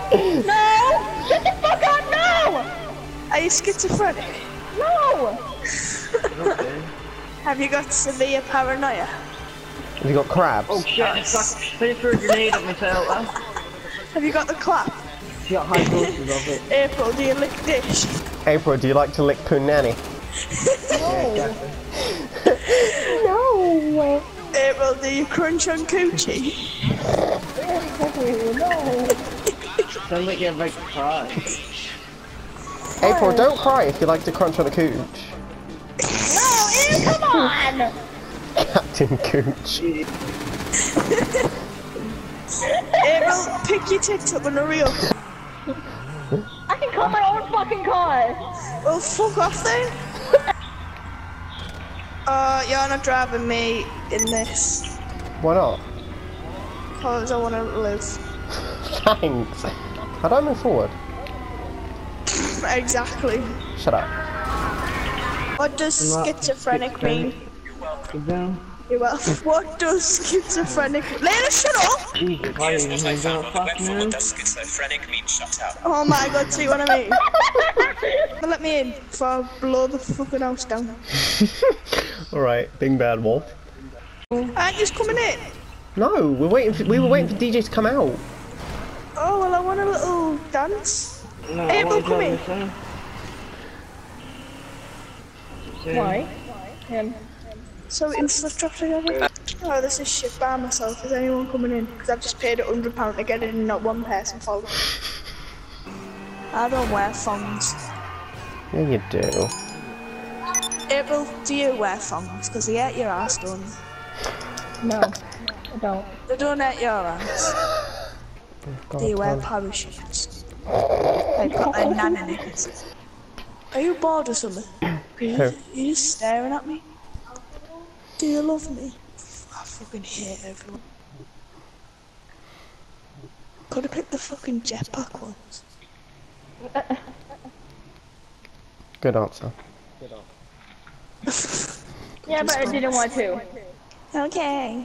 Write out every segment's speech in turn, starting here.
No! Get the fuck out, no! Are you schizophrenic? No! Okay. Have you got severe paranoia? Have you got crabs? Oh shit, I threw a grenade at myself. Have you got the clap? She got high doses of it. April, do you lick dish? April, do you like to lick punani? Yeah, No! April, do you crunch on coochie? sounds like you're about to cry. April, don't cry if you like to crunch on a cooch. No, ew, come on! Captain Cooch. April, pick your tits up and hurry up. I can call my own fucking car! Well, fuck off then. You're not driving me in this. Why not? Because I want to live. Thanks. How do I move forward? Exactly. Shut up. What does schizophrenic mean? Get down. Well, what does schizophrenic mean? Lena, shut up! Jesus, why are you even gonna fuck me? What does schizophrenic mean? Shut up. Oh my god, see what I mean? Let me in before I blow the fucking house down. Alright, big bad wolf. Aren't you just coming in? No, we were waiting for DJ to come out. Oh, well, I want a little dance. No, April, what come is in. that? Why? Him. So instead of dropping over. Oh, this is shit by myself. Is anyone coming in? Because I've just paid £100 to get in and not one person following. I don't wear thongs. Yeah, you do. April, do you wear thongs? Because they hurt your ass, don't they? No, I don't. They don't hurt your ass. Do you wear parachutes? Like nanny knickers. Are you bored or something? Are you just staring at me? Do you love me? I fucking hate everyone. Could have picked the fucking jetpack ones. Good answer. Yeah, but I didn't want to. Okay.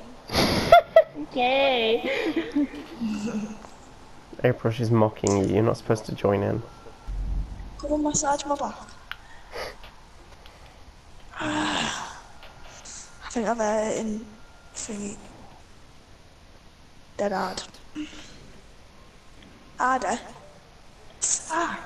Okay. April, she's mocking you. You're not supposed to join in. Come on, massage my back. I think I've in thingy. Dead hard. Harder. Ah.